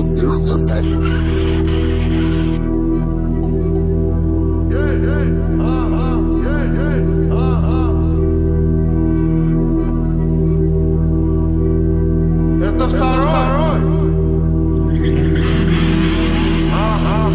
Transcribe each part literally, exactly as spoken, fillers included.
Это второй. Ага.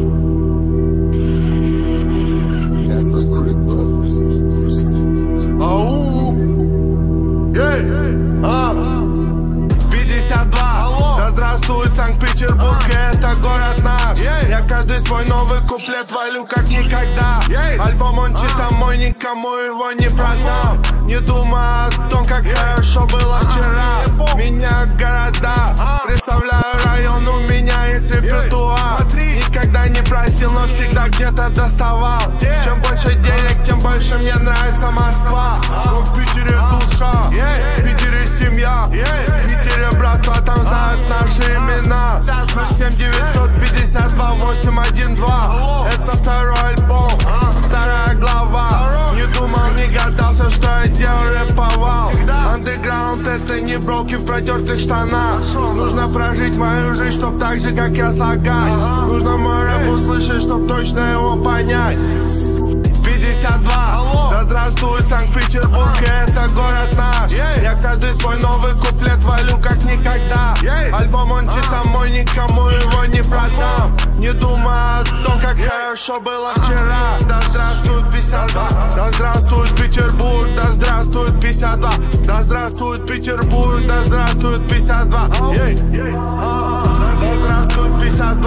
Ау. Ей. А. пятьдесят два. Да здравствует Санкт-Петербург, это город наш. Я каждый свой новый куплет валю как никогда. Альбом он чисто мой, никому его не продам. Не думай о том, как хорошо было вчера. Меня города, представляю район, у меня есть репертуар. Никогда не просил, но всегда где-то доставал. Чем больше денег, тем больше мне нравится Москва. Но в Питере душа, в Питере семья, в Питере братва, там знают наши имена. Плюс семь девятьсот пятьдесят два восемь один два. Это второй альбом, вторая глава. Не думал, не гадался, что я делаю рэповал. Андеграунд — это не броки в протертых штанах. Нужно прожить мою жизнь, чтоб так же, как я, слагать. Нужно мой рэп услышать, чтоб точно его понять. пятьдесят два. Да здравствует Санкт-Петербург, это город наш. Я каждый свой новый куплет валю как никогда. Альбом он чисто мой, никому его не продам. Не думай о том, как хорошо было вчера. Да здравствует пятьдесят два. Да здравствует Петербург, да здравствует пятьдесят два. Да здравствует Петербург, да здравствует пятьдесят два. Да здравствует пятьдесят два.